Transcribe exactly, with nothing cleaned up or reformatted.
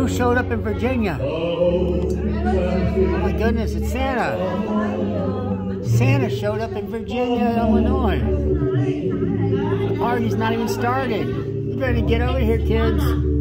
who showed up in Virginia? Oh my goodness, it's Santa. Santa showed up in Virginia, Illinois. The party's not even started. You better get over here, kids.